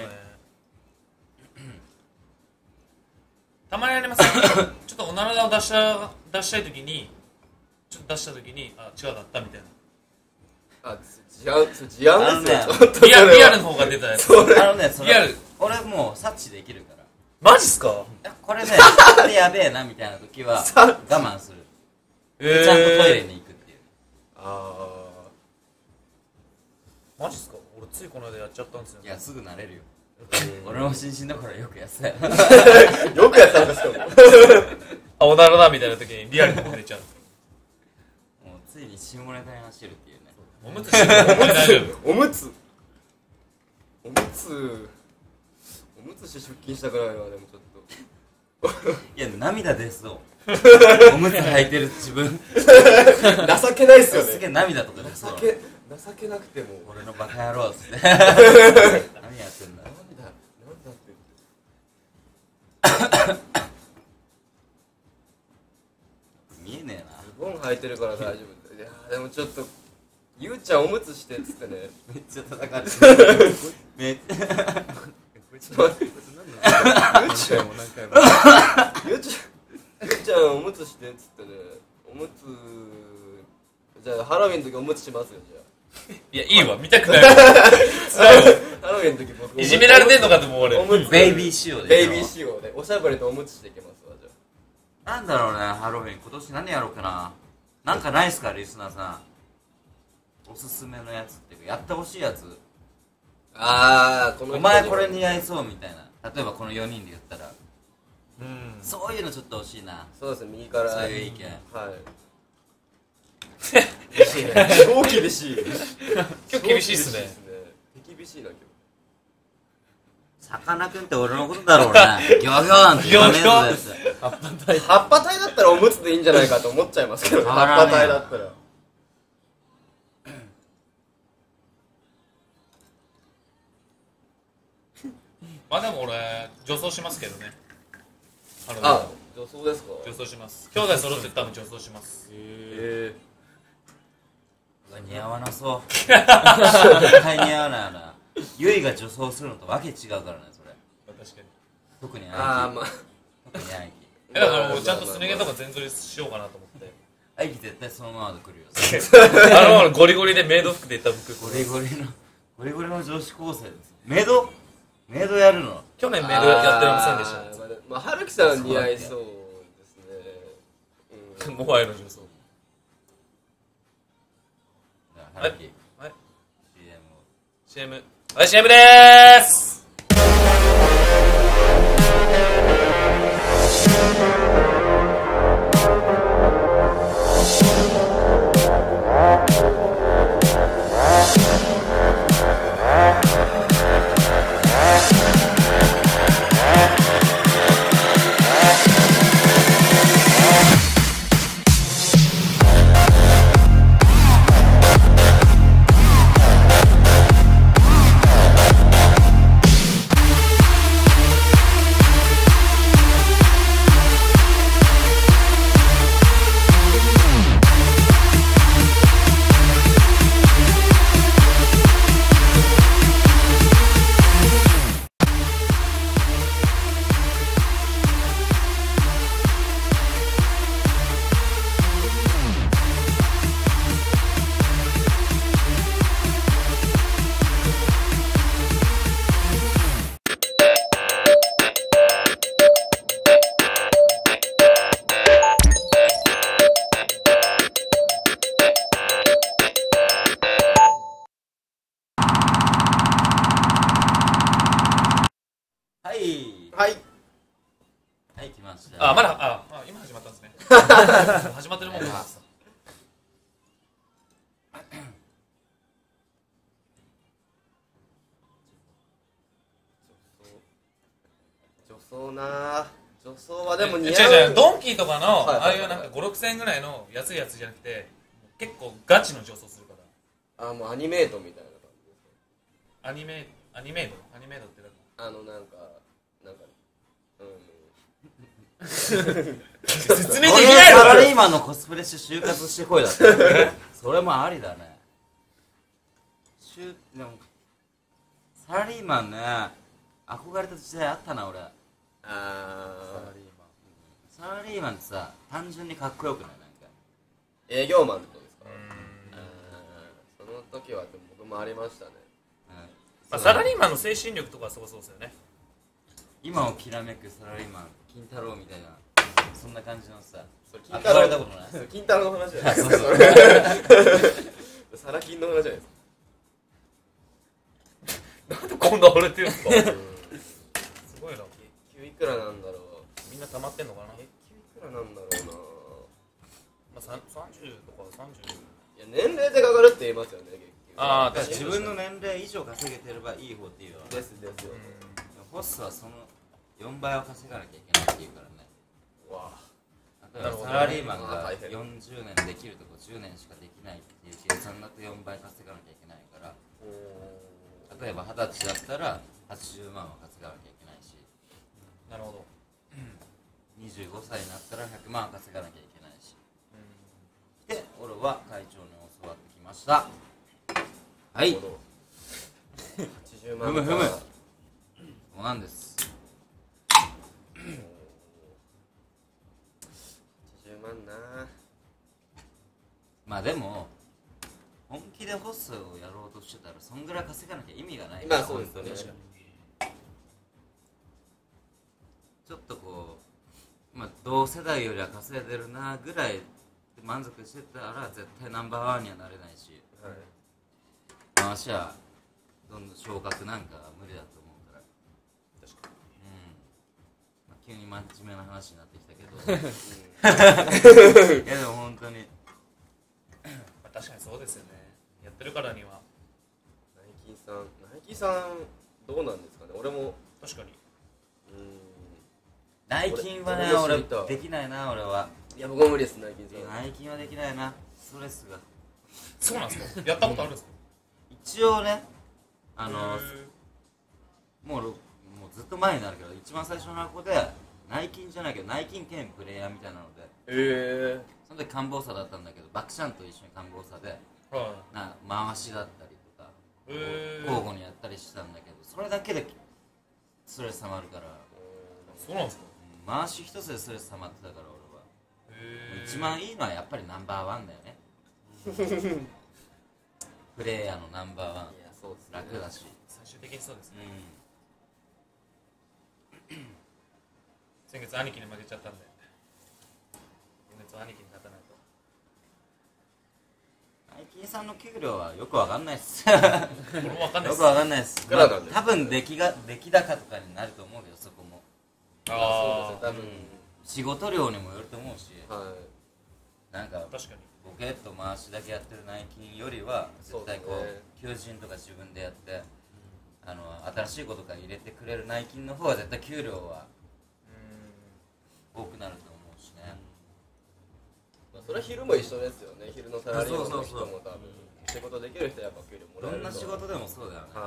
たまにありますよちょっとおならを出したい時にちょっと出した時にあ違うだったみたいな事案ですよ。 リアルの方が出たやつ。 それリアル俺もう察知できるから、 マジっすか。 これねこれやべえなみたいな時は我慢する、ちゃんとトイレに行くっていう。 マジっすか。俺ついこの間やっちゃったんですよ。 いやすぐ慣れるよ俺も新進だからよくやってたよよくやったんですか。 あおならだみたいな時にリアルの方出ちゃう。 もうついに下ネタに走るっていうね。 おむつして大丈夫。 おむつして出勤したくないわ。でもちょっいや涙出そうおむつ履いてる自分と情けないっすよね。 すげえ涙とか出そう、 情けなくても俺のバカ野郎っつって何やってんだ。 なんだって見えねえな。 ズボン履いてるから大丈夫。いやでもちょっとゆうちゃんおむつしてっつってね。 めっちゃ叩かれてるめっちゃちょっと待ってゆうちゃんおむつしてっつってね。おむつじゃあハロウィンの時おむつしますよ。じゃいやいいわ見たくない。 あハロウィンの時僕いじめられてんのかと思う俺。 おむつベイビー仕様でベイビー仕様でおしゃぶりとおむつしていけますわ。じゃなんだろうね、ハロウィン今年何やろうかな。なんかないっすかリスナーさん、おすすめのやつっていうかやってほしいやつ。 あこお前これ似合いそうみたいな、例えばこの4人で言ったらうんそういうのちょっと欲しいな。 そうですね。右からそういう意見。 はい厳しいね。超厳しい。 今日厳しいっすね。 手厳しいな今さかなクンって俺のことだろうなギョギョなんて言わねえぞやつ。 日。葉っぱ体だったらおむつでいいんじゃないかと思っちゃいますけど、葉っぱ体だったら。 まあでも俺女装しますけどね。 あ、女装ですか。 女装します。兄弟揃って多分女装します。 これ似合わなそう絶対似合わないよな。ゆいが女装するのとわけ違うからねそれ。 確かに。 特にああまあ特に兄貴だから俺ちゃんとすね毛とか全剃りしようかなと思って兄貴絶対そのままで来るよゴリゴリでメイド服で行った服ゴリゴリの女子高生です。メイドやるの。 去年メイドやってませんでしまあ春樹さん似合いそうですたもはやの女装。 春樹はい CM を CM はい CM でーす。 はいはい来ました。 まだ今始まったんですね始まってるもんな。 女装はでも似合う。 違うドンキーとかのはいはいはいああいうなんか5、6千円ぐらいの安いやつじゃなくて結構ガチの女装するからもうアニメートみたいな感じですアニメードってなんか説明でき俺ないのサラリーマンのコスプレして就活してこいだってそれもありだね。でもサラリーマンね憧れた時代あったな俺。サラリーマンってさ単純にかっこよくない？なんか営業マンってことですか？その時はでも僕もありましたね。 サラリーマンの精神力とかすごそうですよね。 今をきらめくサラリーマン金太郎みたいなそんな感じのさ金憧れたことない。 金太郎の話じゃないですか。サラ金の話じゃないですか。 なんでこんな荒れてるんですかすごいな。 月給いくらなんだろう。 みんな溜まってんのかな。 月給いくらなんだろうな。 まあ、30とか30。 いや年齢でかかるって言いますよね。月給あー確かに自分の年齢以上稼げてればいい方っていうよ。 ですよ。 ホスはその4倍を稼がなきゃいけないっていうからね。 わ例えばサラリーマンが40年できるとこ10年しかできないっていう計算だと4倍稼がなきゃいけないから、例えば20歳だったら80万は稼がなきゃいけないし、 なるほど。 25歳になったら100万稼がなきゃいけないし、で俺は会長に教わってきました。はい、 80万ふむふむ、そうなんです。 80万な。 まあでも本気でホスをやろうとしてたらそんぐらい稼がなきゃ意味がない。 まあそうですよね。 ちょっとこう、まあ、同世代よりは稼いでるなぐらいで満足してたら絶対ナンバーワンにはなれないし、まあ足はどんどん昇格なんかは無理だと思うから。 確かまあ、急に真面目な話になってきたけどいやでも本当にに。まあ、確かにそうですよね。やってるからには。 ナイキさんどうなんですかね。俺も確かに。 ナイキンはね俺できないな。俺はいや僕も無理です。ナイキさんナイキンはできないな。ストレスがそうなんですか。やったことあるんですか。 一応ねへもうずっと前になるけど一番最初の箱でナイキンじゃないけどナイキン兼プレイヤーみたいなので、その時官房差だったんだけどバクシャンと一緒に官房差で回しだったりとか交互にやったりしたんだけど、それだけでストレス溜まるから。 そうなんですか。 回し一つでストレス溜まってたから俺は。一番いいのはやっぱりナンバーワンだよね。プレイヤーのナンバーワン。 いやそうですね、 楽だし最終的にそうですね。先月兄貴に負けちゃったんで、今月は兄貴に勝たないと。 ナイキンさんの給料はよくわかんないっす。 俺もわかんないっす。 よくわかんないっす。 まあ多分出来高とかになると思うけど、そこも。 そうですね、多分、 仕事量にもよると思うし、なんか確かにボケっと回しだけやってるナイキンよりは絶対こそうですねう求人とか自分でやって新しいことから入れてくれるナイキンの方が絶対給料は多くなると思うしね。 まあ、それは昼も一緒ですよね。昼のサラリーマンの人も多分仕事できる人はやっぱ給料もらえると。 どんな仕事でもそうだよね。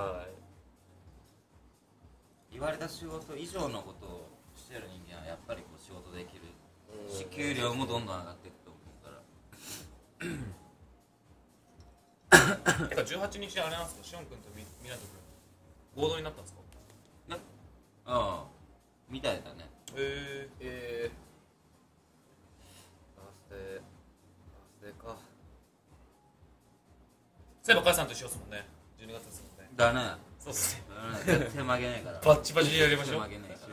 言われた仕事以上のことをしてる人間はやっぱりこう仕事できるし、給料もどんどん上がっていくと思うから。 てか18日あれなんですか、シオン君とみなと君合同になったんですか。 ああみたいだね。 バースデーか。 そういえば母さんと一緒ですもんね。12月ですもんね。 だね。 そうっすね。 絶対負けねえから。 バッチバチでやりましょう。 負けねえから。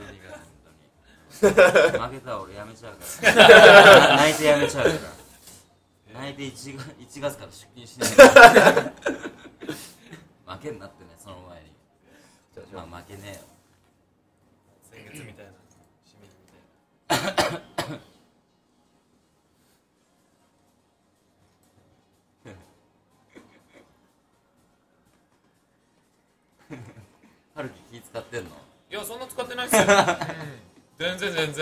負けたら俺やめちゃうから泣いてやめちゃうから泣いて1月から出勤しないから負けんなってね、その前に。まあ負けねえよ。 先月みたいな清水みたいな。 春樹気使ってんの？ いや、そんな使ってないっすよ。全然、そんな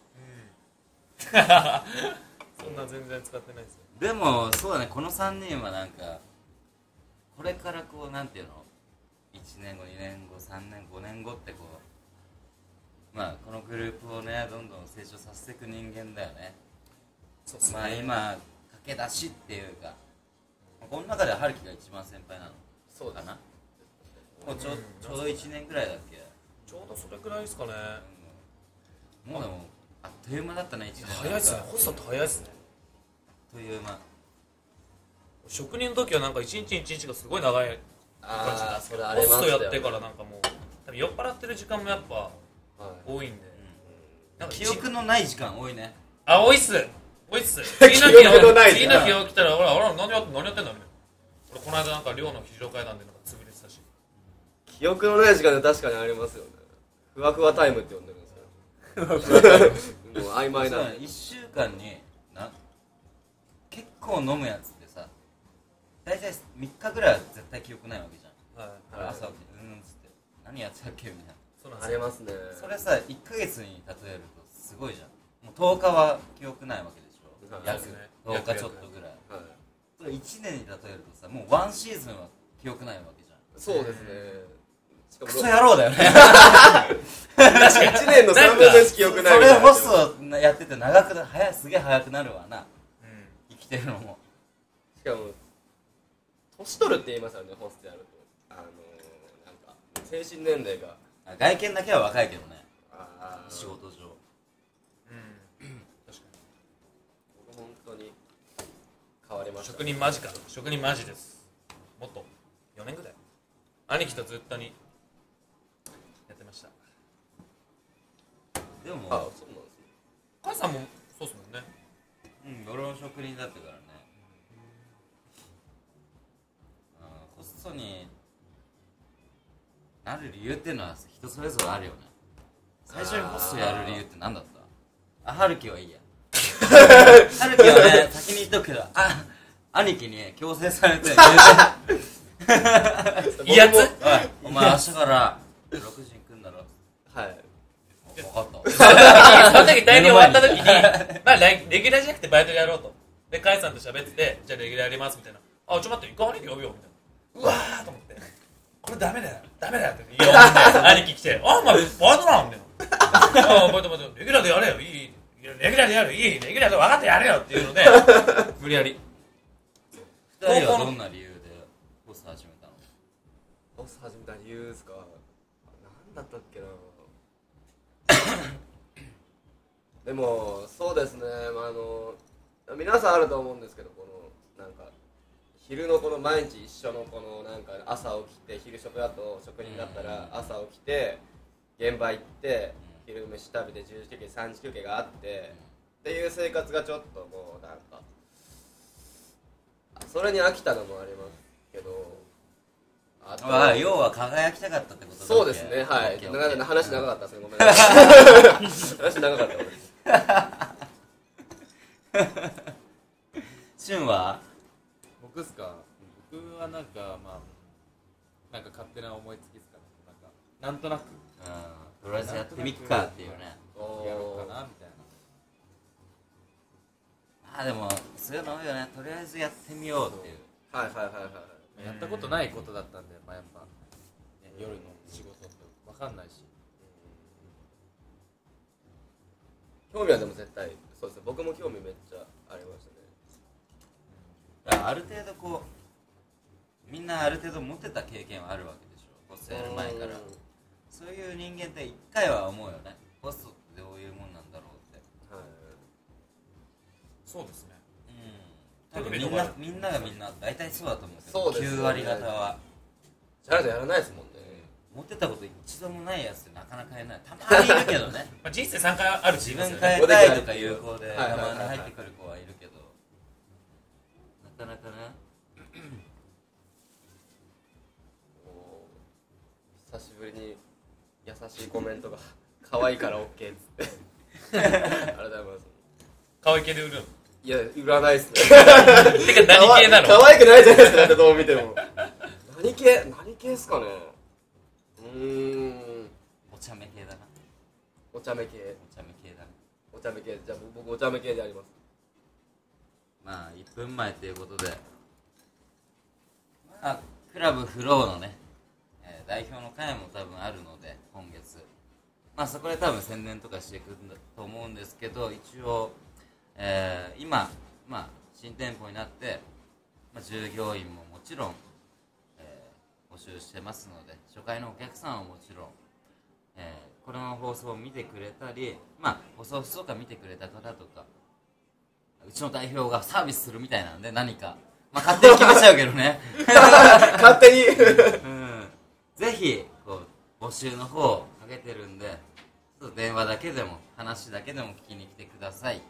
全然使ってないっすよ。 でもそうだね、この3人はなんかこれからこうなんていうの、1年後2年後3年5年後ってこう、まあこのグループをねどんどん成長させていく人間だよね。 そうっすね。 まあ今駆け出しっていうか、この中では春樹が一番先輩なのそうかな。もうちょうど1年くらいだっけ。 ちょうどそれくらいですかね。 もうでもあっという間だったね、1年。 早いっすね。ホストって早いっすね。 あっという間。 職人の時はなんか一日一日がすごい長い感じなんですけど、 それあホストりますよねやってからなんかもう多分酔っ払ってる時間もやっぱ多いんで、なんか記憶のない時間多いね。 あ、多いっす次の記憶のない時間日起きたらほら何やってんだみたいな。俺この間なんか寮の非常階段でなんか潰れてたし。 記憶のない時間で確かにありますよね。ふわふわタイムって呼んでるんですよ。もう曖昧な。 そうだね、1週間に結構飲むやつってさ、大体3日ぐらいは絶対記憶ないわけじゃん。 はい朝起きてつって何やってたっけみたいな。 そうなんですよ。 ありますね。 それさ1ヶ月に例えるとすごいじゃん。もう10日は記憶ないわけでしょ、 はい約そうですね 10日ちょっとぐらい。 はい、 それ1年に例えるとさ、もうワンシーズンは記憶ないわけじゃん。 そうですね。しかもクソ野郎だよね。 確か1年の3分の1記憶ないそみたいな。 れホストやってて長くすげえ早くなるわな、生きてるのも。 しかも年取るって言いますよね、ホストやると。なんか精神年齢が外見だけは若いけどね、仕事上。 確かに。 僕本当に変わりました。 職人マジか。職人マジです。もっと4年ぐらい兄貴とずっとやってました。 でも、 そうなんですね。 母さんもそうっすもんね。 俺も職人だったからね。ホストになる理由っていうのは人それぞれあるよね。最初にホストやる理由って何だった？春樹はいいや。春樹はね、先に言っとくけど、兄貴に強制されていいやつ。 お前明日から6時に来んだろ。 はい。 分かった。 その時大体終わった時にまあレギュラーじゃなくてバイトでやろうと。で、カイさんと喋ってて、じゃあレギュラーやりますみたいな。ちょっと待って、行か兄貴呼ぶよみたいな。うわーと思って、これダメだよって言おうみたいな。兄貴来て、お前バイトなみたいな。バイトレギュラーでやれよ、いいレギュラーでやる、いいレギュラーで分かってやれよっていうので無理やり 2 二人はどんな理由でボス始めたの？ ボス始めた理由ですか。何だったっけな。でもそうですね、皆さんあると思うんですけど、このなんか昼のこの毎日一緒のこのなんか朝起きて、昼食だと職人だったら朝起きて現場行って昼飯食べて10時休憩3時休憩があってっていう生活がちょっともうなんかそれに飽きたのもありますけど、あと要は輝きたかったってことだっけ？ そうですね、はい。話長かったですね、ごめんなさい。話長かったです。 シュンは？ 僕っすか。僕はなんかなんか勝手な思いつきっすかね。なんとなくとりあえずやってみっかっていうね。 やろうかなみたいな。 でもそういうの多いよね。とりあえずやってみようっていう。 はいはいはいはい。 やったことないことだったんで、やっぱ夜の仕事って分かんないし。 興味はでも絶対そうですね。僕も興味めっちゃありましたね。 だからある程度こうみんなある程度持ってた経験はあるわけでしょ。ボスやる前から。そういう人間って一回は思うよね。ボスってどういうもんなんだろうって。 はい。 そうですね。 多分みんながみんな大体そうだと思うけど、 そうですよね、 9割方はじゃないとやらないですもんね。 持ってたこと一度もないやつってなかなかいない。たまにいるけどね。 人生3回ある自自分分変えたいとかいう子でたまに入ってくる子はいるけど、なかなかね。 久しぶりに優しいコメントが可愛いから OK っつってありがとうございます。 可愛い系で売るの？ いや、売らないっすね。 てか何系なの？ 可愛くないじゃないですか、だってどう見ても。何系っすかね。 お茶目系だな。 お茶目系。 お茶目系だな。 お茶目系。じゃあ僕お茶目系であります。 1分前ということで、クラブフローのね、代表の会も多分あるので、今月そこで多分宣伝とかしていくんだと思うんですけど、一応、今、新店舗になって、従業員ももちろん、募集してますので、初回のお客さんはもちろん、この放送を見てくれたり、放送室とか見てくれた方とか、うちの代表がサービスするみたいなんで何か、勝手に決めちゃうけどね勝手にぜひこう募集の方をかけてるんで、ちょっと電話だけでも話だけでも聞きに来てください。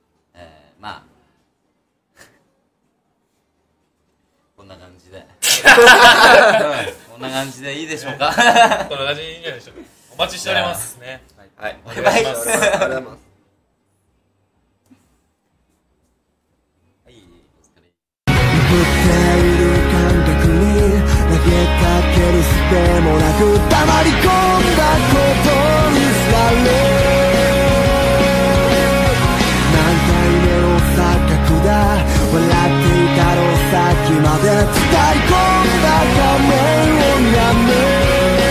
こんな感じでこんな感じでいいでしょうかこんな感じでいいんじゃないでしょうか。お待ちしておりますね。 はい、 バイバイ。 ありがとうございます。 はい、お疲れ。 振っている感覚に投げかけるすでもなく黙り込んだことにされ、何回目の錯覚だ、笑っていたのさっきまで伝い込んだ仮面をやめ、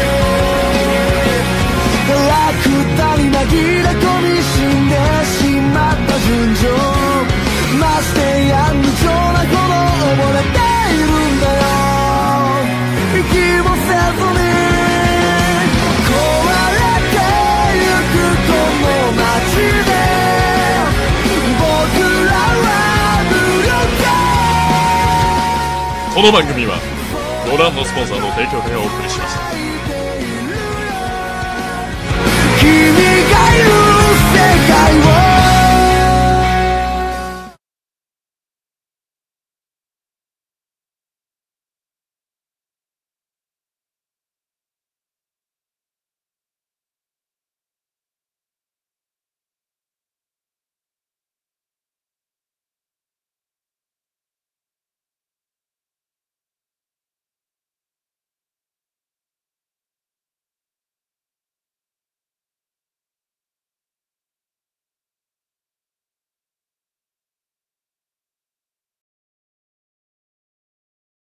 ラクダに紛れ込み死んでしまった純情、ましてや無情なほど溺れているんだよ、息もせずに壊れてゆくこの街で僕らは無力。 この番組はご覧のスポンサーの提供でお送りします。